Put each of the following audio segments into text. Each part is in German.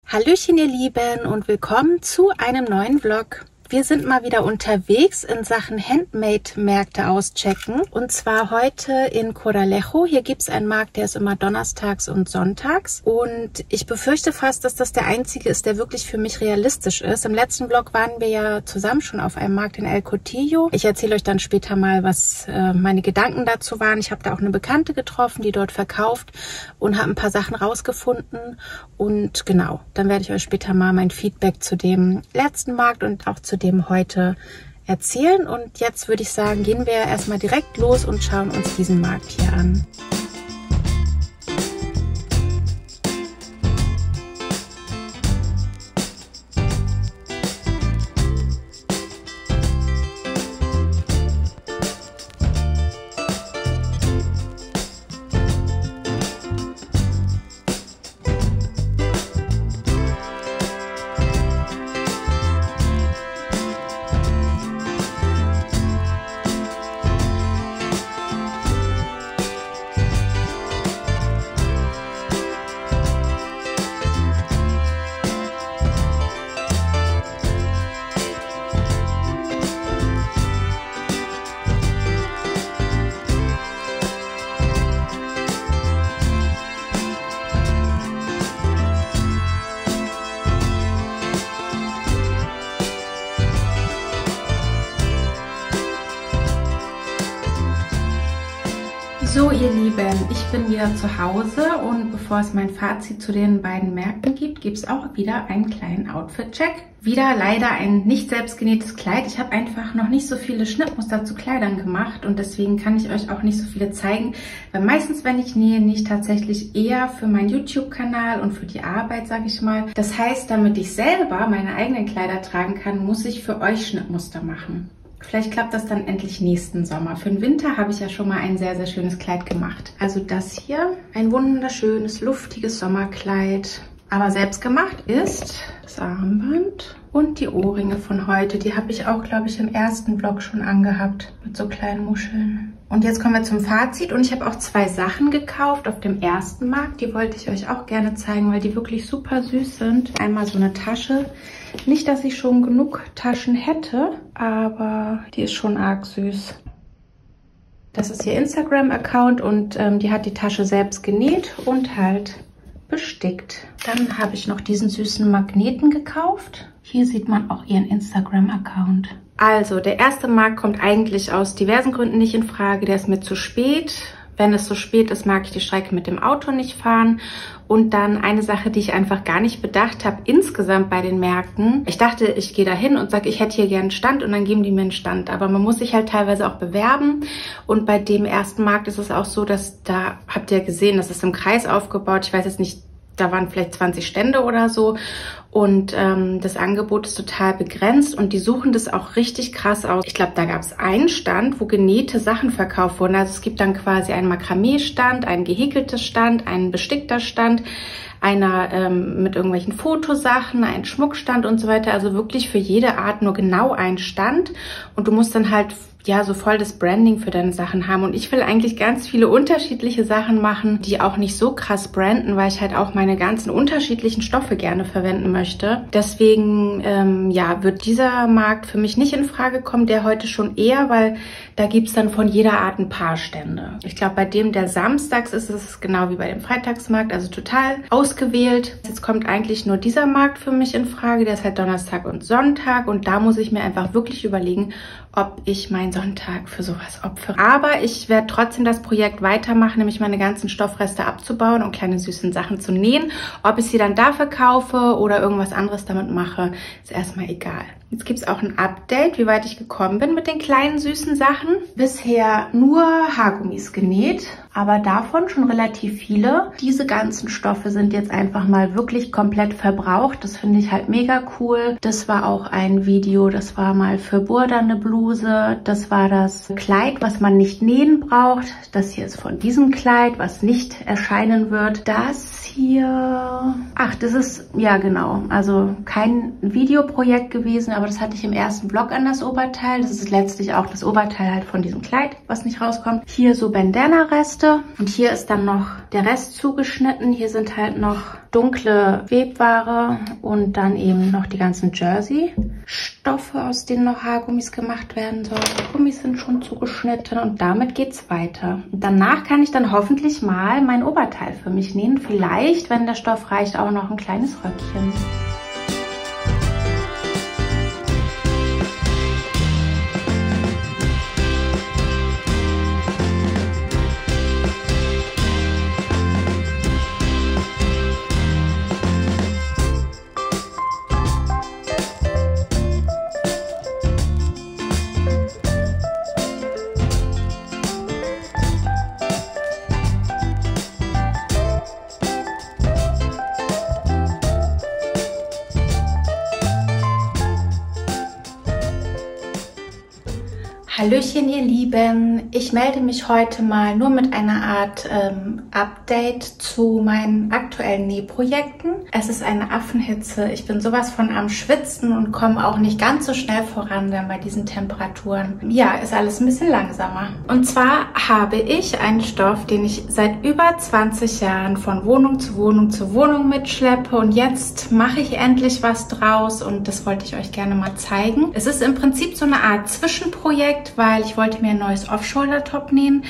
Hallöchen ihr Lieben und willkommen zu einem neuen Vlog. Wir sind mal wieder unterwegs in Sachen Handmade-Märkte auschecken. Und zwar heute in Coralejo. Hier gibt es einen Markt, der ist immer donnerstags und sonntags. Und ich befürchte fast, dass das der einzige ist, der wirklich für mich realistisch ist. Im letzten Vlog waren wir ja zusammen schon auf einem Markt in El Cotillo. Ich erzähle euch dann später mal, was meine Gedanken dazu waren. Ich habe da auch eine Bekannte getroffen, die dort verkauft und habe ein paar Sachen rausgefunden. Und genau, dann werde ich euch später mal mein Feedback zu dem letzten Markt und auch zu dem heute erzählen. Und jetzt würde ich sagen, gehen wir erstmal direkt los und schauen uns diesen Markt hier an. So ihr Lieben, ich bin wieder zu Hause und bevor es mein Fazit zu den beiden Märkten gibt, es auch wieder einen kleinen Outfit-Check. Wieder leider ein nicht selbstgenähtes Kleid. Ich habe einfach noch nicht so viele Schnittmuster zu Kleidern gemacht und deswegen kann ich euch auch nicht so viele zeigen, weil meistens, wenn ich nähe, nicht tatsächlich eher für meinen YouTube-Kanal und für die Arbeit, sage ich mal. Das heißt, damit ich selber meine eigenen Kleider tragen kann, muss ich für euch Schnittmuster machen. Vielleicht klappt das dann endlich nächsten Sommer. Für den Winter habe ich ja schon mal ein sehr, sehr schönes Kleid gemacht. Also das hier, ein wunderschönes, luftiges Sommerkleid. Aber selbst gemacht ist das Armband und die Ohrringe von heute. Die habe ich auch, glaube ich, im ersten Vlog schon angehabt mit so kleinen Muscheln. Und jetzt kommen wir zum Fazit. Und ich habe auch zwei Sachen gekauft auf dem ersten Markt. Die wollte ich euch auch gerne zeigen, weil die wirklich super süß sind. Einmal so eine Tasche. Nicht, dass ich schon genug Taschen hätte, aber die ist schon arg süß. Das ist ihr Instagram-Account und die hat die Tasche selbst genäht und halt bestickt. Dann habe ich noch diesen süßen Magneten gekauft. Hier sieht man auch ihren Instagram-Account. Also, der erste Markt kommt eigentlich aus diversen Gründen nicht in Frage. Der ist mir zu spät. Wenn es so spät ist, mag ich die Strecke mit dem Auto nicht fahren. Und dann eine Sache, die ich einfach gar nicht bedacht habe, insgesamt bei den Märkten. Ich dachte, ich gehe da hin und sage, ich hätte hier gerne einen Stand und dann geben die mir einen Stand. Aber man muss sich halt teilweise auch bewerben. Und bei dem ersten Markt ist es auch so, dass da, habt ihr gesehen, das ist im Kreis aufgebaut. Ich weiß jetzt nicht, da waren vielleicht 20 Stände oder so. Und das Angebot ist total begrenzt und die suchen das auch richtig krass aus. Ich glaube, da gab es einen Stand, wo genähte Sachen verkauft wurden. Also es gibt dann quasi einen Makramee-Stand, einen gehäkeltes Stand, einen bestickter Stand, einer mit irgendwelchen Fotosachen, ein Schmuckstand und so weiter. Also wirklich für jede Art nur genau ein Stand. Und du musst dann halt ja so voll das Branding für deine Sachen haben. Und ich will eigentlich ganz viele unterschiedliche Sachen machen, die auch nicht so krass branden, weil ich halt auch meine ganzen unterschiedlichen Stoffe gerne verwenden möchte. Deswegen ja, wird dieser Markt für mich nicht in Frage kommen, der heute schon eher, weil da gibt's dann von jeder Art ein paar Stände. Ich glaube, bei dem, der samstags ist, ist es genau wie bei dem Freitagsmarkt, also total ausgewählt. Jetzt kommt eigentlich nur dieser Markt für mich in Frage, der ist halt Donnerstag und Sonntag und da muss ich mir einfach wirklich überlegen, ob ich meinen Sonntag für sowas opfere. Aber ich werde trotzdem das Projekt weitermachen, nämlich meine ganzen Stoffreste abzubauen und kleine süßen Sachen zu nähen. Ob ich sie dann da verkaufe oder irgendwas anderes damit mache, ist erstmal egal. Jetzt gibt es auch ein Update, wie weit ich gekommen bin mit den kleinen süßen Sachen. Bisher nur Haargummis genäht, aber davon schon relativ viele. Diese ganzen Stoffe sind jetzt einfach mal wirklich komplett verbraucht. Das finde ich halt mega cool. Das war auch ein Video, das war mal für Burda eine Bluse. Das war das Kleid, was man nicht nähen braucht. Das hier ist von diesem Kleid, was nicht erscheinen wird. Das hier... Ach, das ist... Ja, genau. Also kein Videoprojekt gewesen, aber das hatte ich im ersten Vlog an das Oberteil. Das ist letztlich auch das Oberteil halt von diesem Kleid, was nicht rauskommt. Hier so Bandana-Reste. erste. Und hier ist dann noch der Rest zugeschnitten. Hier sind halt noch dunkle Webware und dann eben noch die ganzen Jersey-Stoffe, aus denen noch Haargummis gemacht werden sollen. Die Gummis sind schon zugeschnitten und damit geht's weiter. Und danach kann ich dann hoffentlich mal mein Oberteil für mich nähen. Vielleicht, wenn der Stoff reicht, auch noch ein kleines Röckchen. Hallöchen ihr Lieben, ich melde mich heute mal nur mit einer Art Update zu meinen aktuellen Nähprojekten. Es ist eine Affenhitze, ich bin sowas von am Schwitzen und komme auch nicht ganz so schnell voran denn bei diesen Temperaturen. Ja, ist alles ein bisschen langsamer. Und zwar habe ich einen Stoff, den ich seit über 20 Jahren von Wohnung zu Wohnung zu Wohnung mitschleppe und jetzt mache ich endlich was draus und das wollte ich euch gerne mal zeigen. Es ist im Prinzip so eine Art Zwischenprojekt, weil ich wollte mir ein neues Off-Shoulder-Top nähen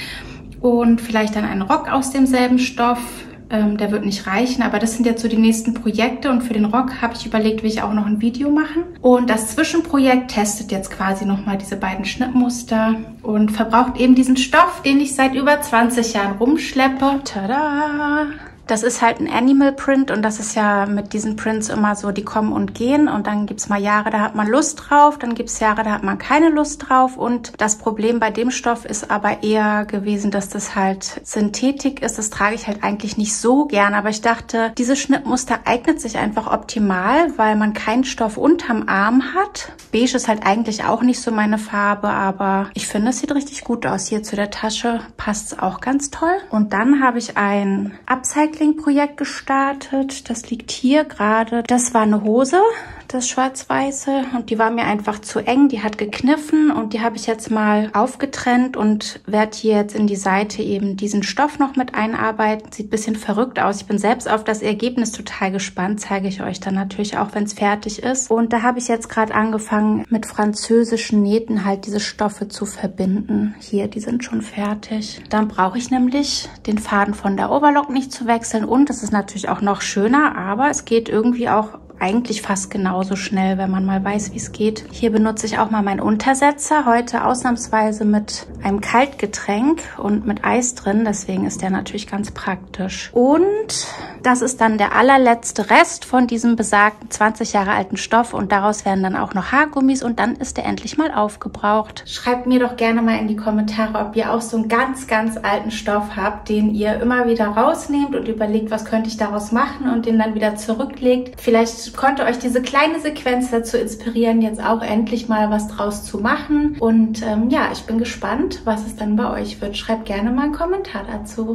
und vielleicht dann einen Rock aus demselben Stoff. Der wird nicht reichen, aber das sind jetzt so die nächsten Projekte und für den Rock habe ich überlegt, will ich auch noch ein Video machen. Und das Zwischenprojekt testet jetzt quasi nochmal diese beiden Schnittmuster und verbraucht eben diesen Stoff, den ich seit über 20 Jahren rumschleppe. Tada! Das ist halt ein Animal Print und das ist ja mit diesen Prints immer so, die kommen und gehen und dann gibt es mal Jahre, da hat man Lust drauf, dann gibt es Jahre, da hat man keine Lust drauf und das Problem bei dem Stoff ist aber eher gewesen, dass das halt Synthetik ist. Das trage ich halt eigentlich nicht so gern, aber ich dachte, dieses Schnittmuster eignet sich einfach optimal, weil man keinen Stoff unterm Arm hat. Beige ist halt eigentlich auch nicht so meine Farbe, aber ich finde, es sieht richtig gut aus. Hier zu der Tasche passt es auch ganz toll. Und dann habe ich ein Upcycling-Projekt gestartet. Das liegt hier gerade. Das war eine Hose, das schwarz-weiße, und die war mir einfach zu eng. Die hat gekniffen und die habe ich jetzt mal aufgetrennt und werde hier jetzt in die Seite eben diesen Stoff noch mit einarbeiten. Sieht ein bisschen verrückt aus. Ich bin selbst auf das Ergebnis total gespannt. Zeige ich euch dann natürlich auch, wenn es fertig ist. Und da habe ich jetzt gerade angefangen, mit französischen Nähten halt diese Stoffe zu verbinden. Hier, die sind schon fertig. Dann brauche ich nämlich den Faden von der Overlock nicht zu wechseln und es ist natürlich auch noch schöner, aber es geht irgendwie auch eigentlich fast genauso schnell, wenn man mal weiß, wie es geht. Hier benutze ich auch mal meinen Untersetzer, heute ausnahmsweise mit einem Kaltgetränk und mit Eis drin, deswegen ist der natürlich ganz praktisch. Und das ist dann der allerletzte Rest von diesem besagten 20 Jahre alten Stoff und daraus werden dann auch noch Haargummis und dann ist der endlich mal aufgebraucht. Schreibt mir doch gerne mal in die Kommentare, ob ihr auch so einen ganz, ganz alten Stoff habt, den ihr immer wieder rausnehmt und überlegt, was könnte ich daraus machen und den dann wieder zurücklegt. Vielleicht konnte euch diese kleine Sequenz dazu inspirieren, jetzt auch endlich mal was draus zu machen. Und ja, ich bin gespannt, was es dann bei euch wird. Schreibt gerne mal einen Kommentar dazu.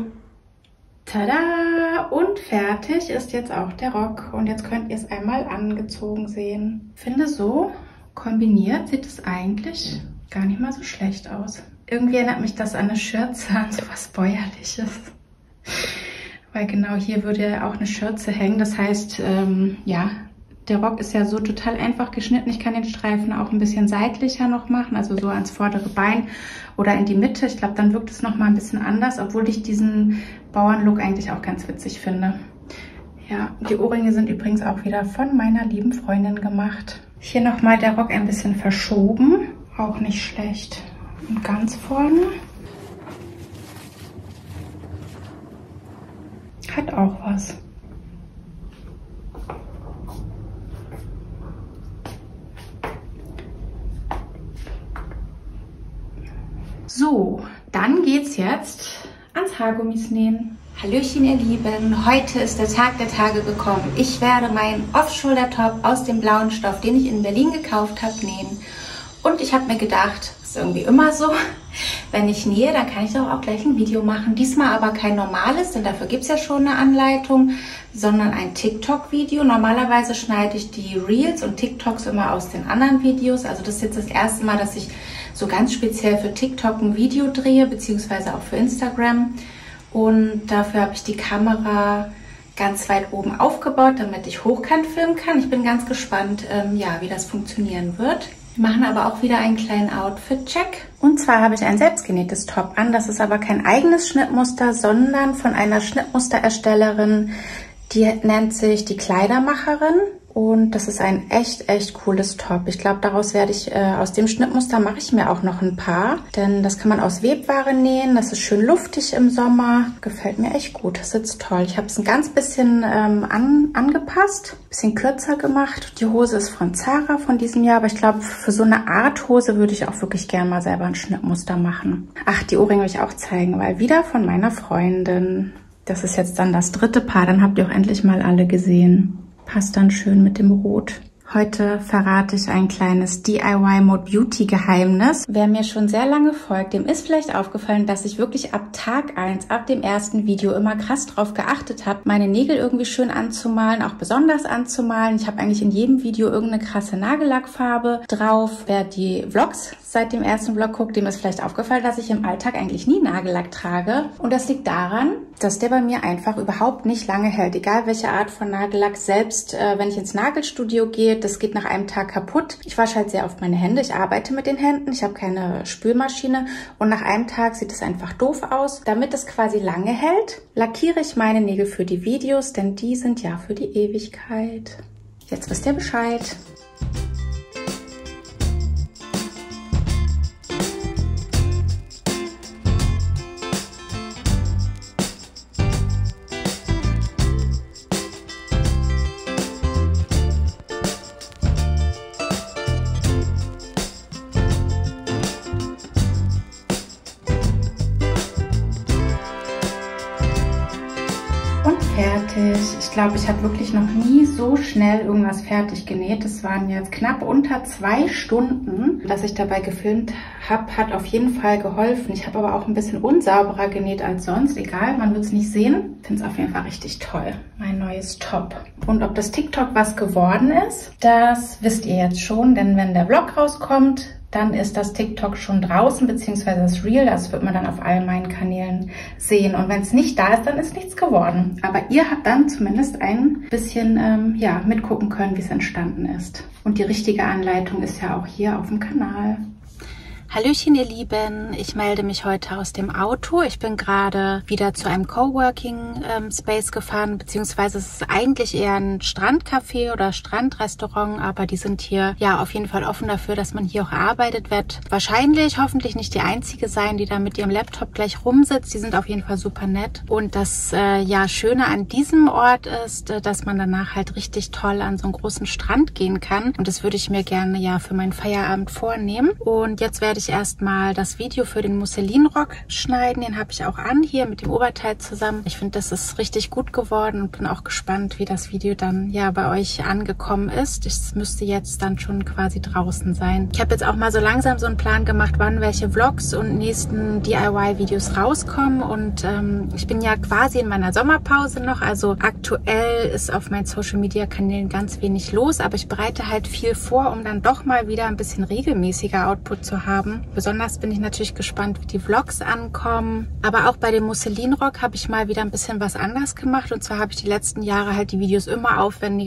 Tada! Und fertig ist jetzt auch der Rock. Und jetzt könnt ihr es einmal angezogen sehen. Ich finde, so kombiniert sieht es eigentlich gar nicht mal so schlecht aus. Irgendwie erinnert mich das an eine Schürze, an so was Bäuerliches. Weil genau hier würde ja auch eine Schürze hängen. Das heißt, ja, der Rock ist ja so total einfach geschnitten. Ich kann den Streifen auch ein bisschen seitlicher noch machen, also so ans vordere Bein oder in die Mitte. Ich glaube, dann wirkt es nochmal ein bisschen anders, obwohl ich diesen Bauernlook eigentlich auch ganz witzig finde. Ja, die Ohrringe sind übrigens auch wieder von meiner lieben Freundin gemacht. Hier nochmal der Rock ein bisschen verschoben, auch nicht schlecht. Und ganz vorne hat auch was. So, dann geht's jetzt ans Haargummis nähen. Hallöchen ihr Lieben, heute ist der Tag der Tage gekommen. Ich werde meinen Off-Shoulder-Top aus dem blauen Stoff, den ich in Berlin gekauft habe, nähen. Und ich habe mir gedacht, das ist irgendwie immer so, wenn ich nähe, dann kann ich doch auch gleich ein Video machen. Diesmal aber kein normales, denn dafür gibt es ja schon eine Anleitung, sondern ein TikTok-Video. Normalerweise schneide ich die Reels und TikToks immer aus den anderen Videos. Also das ist jetzt das erste Mal, dass ich so ganz speziell für TikTok ein Video drehe, beziehungsweise auch für Instagram. und dafür habe ich die Kamera ganz weit oben aufgebaut, damit ich hochkant filmen kann. Ich bin ganz gespannt, ja, wie das funktionieren wird. Wir machen aber auch wieder einen kleinen Outfit-Check. Und zwar habe ich ein selbstgenähtes Top an. Das ist aber kein eigenes Schnittmuster, sondern von einer Schnittmustererstellerin, die nennt sich die Kleidermacherin. Und das ist ein echt cooles Top. Ich glaube, daraus werde ich, aus dem Schnittmuster mache ich mir auch noch ein paar. Denn das kann man aus Webware nähen. Das ist schön luftig im Sommer. Gefällt mir echt gut. Das sitzt toll. Ich habe es ein ganz bisschen angepasst. Bisschen kürzer gemacht. Die Hose ist von Zara von diesem Jahr. Aber ich glaube, für so eine Art Hose würde ich auch wirklich gerne mal selber ein Schnittmuster machen. Ach, die Ohrringe will ich auch zeigen, weil wieder von meiner Freundin. Das ist jetzt dann das dritte Paar. Dann habt ihr auch endlich mal alle gesehen. Passt dann schön mit dem Rot. Heute verrate ich ein kleines DIY Mode Beauty Geheimnis. Wer mir schon sehr lange folgt, dem ist vielleicht aufgefallen, dass ich wirklich ab Tag 1, ab dem ersten Video immer krass drauf geachtet habe, meine Nägel irgendwie schön anzumalen, auch besonders anzumalen. Ich habe eigentlich in jedem Video irgendeine krasse Nagellackfarbe drauf. Wer die Vlogs seit dem ersten Vlog guckt, dem ist vielleicht aufgefallen, dass ich im Alltag eigentlich nie Nagellack trage. Und das liegt daran, dass der bei mir einfach überhaupt nicht lange hält. Egal welche Art von Nagellack, selbst wenn ich ins Nagelstudio gehe, das geht nach einem Tag kaputt. Ich wasche halt sehr oft meine Hände. Ich arbeite mit den Händen. Ich habe keine Spülmaschine. Und nach einem Tag sieht es einfach doof aus. Damit es quasi lange hält, lackiere ich meine Nägel für die Videos, denn die sind ja für die Ewigkeit. Jetzt wisst ihr Bescheid. Fertig. Ich glaube, ich habe wirklich noch nie so schnell irgendwas fertig genäht. Das waren jetzt knapp unter 2 Stunden, dass ich dabei gefilmt habe, hat auf jeden Fall geholfen. Ich habe aber auch ein bisschen unsauberer genäht als sonst. Egal, man wird es nicht sehen. Ich finde es auf jeden Fall richtig toll. Mein neues Top. Und ob das TikTok was geworden ist, das wisst ihr jetzt schon, denn wenn der Vlog rauskommt, dann ist das TikTok schon draußen, beziehungsweise das Reel. Das wird man dann auf all meinen Kanälen sehen. Und wenn es nicht da ist, dann ist nichts geworden. Aber ihr habt dann zumindest ein bisschen ja, mitgucken können, wie es entstanden ist. Und die richtige Anleitung ist ja auch hier auf dem Kanal. Hallöchen, ihr Lieben. Ich melde mich heute aus dem Auto. Ich bin gerade wieder zu einem Coworking Space gefahren, beziehungsweise es ist eigentlich eher ein Strandcafé oder Strandrestaurant, aber die sind hier ja auf jeden Fall offen dafür, dass man hier auch arbeitet wird. Wahrscheinlich, hoffentlich nicht die Einzige sein, die da mit ihrem Laptop gleich rumsitzt. Die sind auf jeden Fall super nett. Und das ja Schöne an diesem Ort ist, dass man danach halt richtig toll an so einen großen Strand gehen kann. Und das würde ich mir gerne ja für meinen Feierabend vornehmen. Und jetzt werde ich erstmal das Video für den Musselinrock schneiden. Den habe ich auch an, hier mit dem Oberteil zusammen. Ich finde, das ist richtig gut geworden und bin auch gespannt, wie das Video dann ja bei euch angekommen ist. Es müsste jetzt dann schon quasi draußen sein. Ich habe jetzt auch mal so langsam so einen Plan gemacht, wann welche Vlogs und nächsten DIY-Videos rauskommen. Und ich bin ja quasi in meiner Sommerpause noch. Also aktuell ist auf meinen Social-Media-Kanälen ganz wenig los, aber ich bereite halt viel vor, um dann doch mal wieder ein bisschen regelmäßiger Output zu haben. Besonders bin ich natürlich gespannt, wie die Vlogs ankommen. Aber auch bei dem Musselinrock habe ich mal wieder ein bisschen was anders gemacht. Und zwar habe ich die letzten Jahre halt die Videos immer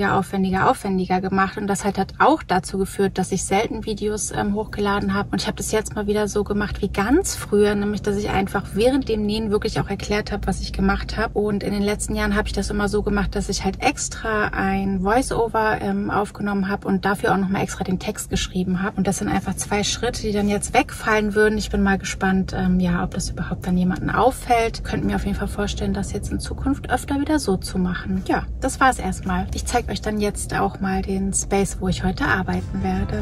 aufwendiger gemacht. Und das hat auch dazu geführt, dass ich selten Videos hochgeladen habe. Und ich habe das jetzt mal wieder so gemacht wie ganz früher, nämlich dass ich einfach während dem Nähen wirklich auch erklärt habe, was ich gemacht habe. Und in den letzten Jahren habe ich das immer so gemacht, dass ich halt extra ein Voice-Over aufgenommen habe und dafür auch nochmal extra den Text geschrieben habe. Und das sind einfach 2 Schritte, die dann jetzt wegfallen würden. Ich bin mal gespannt, ja, ob das überhaupt dann jemanden auffällt. Könnt mir auf jeden Fall vorstellen, das jetzt in Zukunft öfter wieder so zu machen. Ja, das war es erstmal. Ich zeige euch dann jetzt auch mal den Space, wo ich heute arbeiten werde.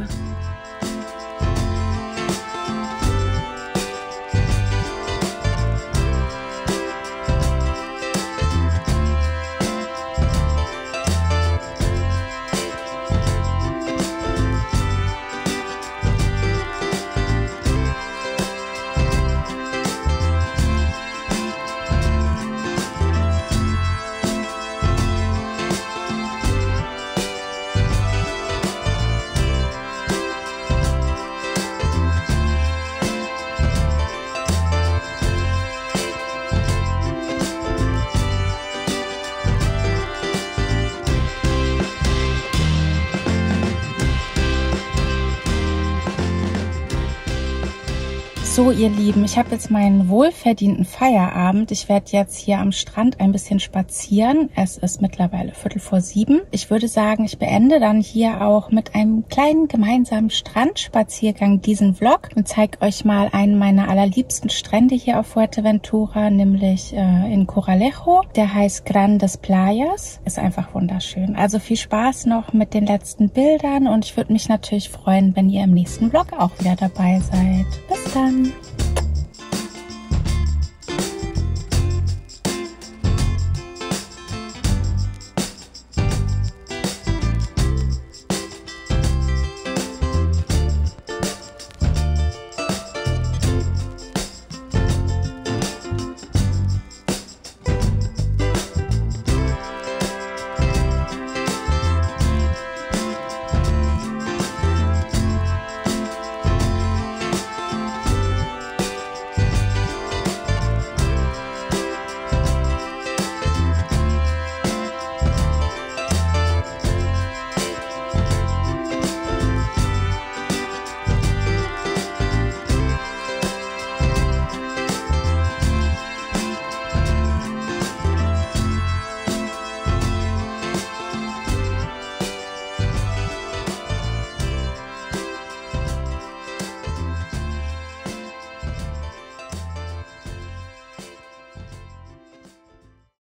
So, ihr Lieben, ich habe jetzt meinen wohlverdienten Feierabend. Ich werde jetzt hier am Strand ein bisschen spazieren. Es ist mittlerweile 6:45. Ich würde sagen, ich beende dann hier auch mit einem kleinen gemeinsamen Strandspaziergang diesen Vlog und zeige euch mal einen meiner allerliebsten Strände hier auf Fuerteventura, nämlich in Coralejo. Der heißt Grandes Playas. Ist einfach wunderschön. Also viel Spaß noch mit den letzten Bildern und ich würde mich natürlich freuen, wenn ihr im nächsten Vlog auch wieder dabei seid. Bis dann!